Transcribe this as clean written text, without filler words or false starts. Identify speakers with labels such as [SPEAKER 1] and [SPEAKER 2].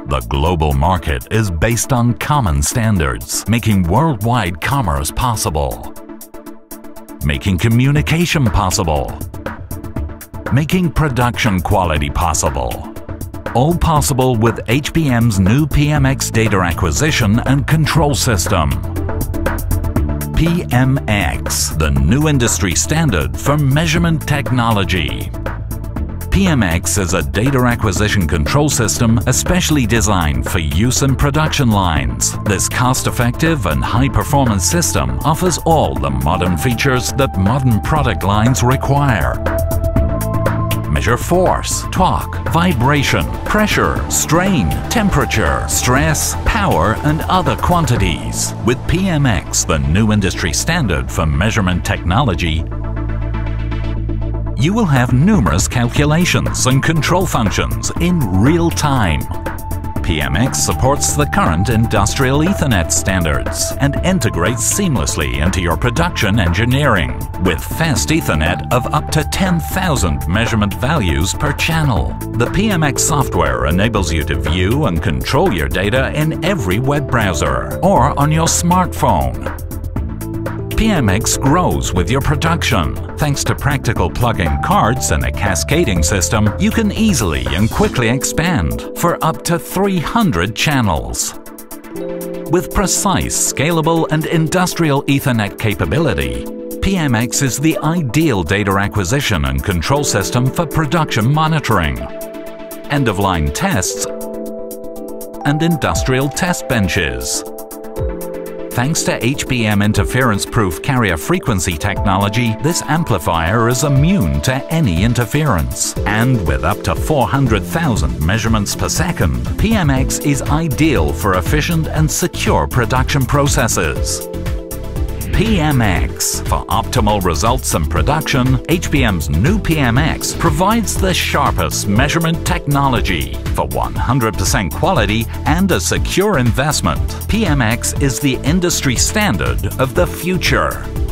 [SPEAKER 1] The global market is based on common standards, making worldwide commerce possible, making communication possible, making production quality possible. All possible with HBM's new PMX data acquisition and control system. PMX, the new industry standard for measurement technology. PMX is a data acquisition control system especially designed for use in production lines. This cost-effective and high-performance system offers all the modern features that modern product lines require. Measure force, torque, vibration, pressure, strain, temperature, stress, power, and other quantities. With PMX, the new industry standard for measurement technology, you will have numerous calculations and control functions in real time. PMX supports the current industrial Ethernet standards and integrates seamlessly into your production engineering with fast Ethernet of up to 10,000 measurement values per channel. The PMX software enables you to view and control your data in every web browser or on your smartphone. PMX grows with your production. Thanks to practical plug-in cards and a cascading system, you can easily and quickly expand for up to 300 channels. With precise, scalable and industrial Ethernet capability, PMX is the ideal data acquisition and control system for production monitoring, end-of-line tests and industrial test benches. Thanks to HBM interference-proof carrier frequency technology, this amplifier is immune to any interference. And with up to 400,000 measurements per second, PMX is ideal for efficient and secure production processes. PMX. For optimal results in production, HBM's new PMX provides the sharpest measurement technology. For 100% quality and a secure investment, PMX is the industry standard of the future.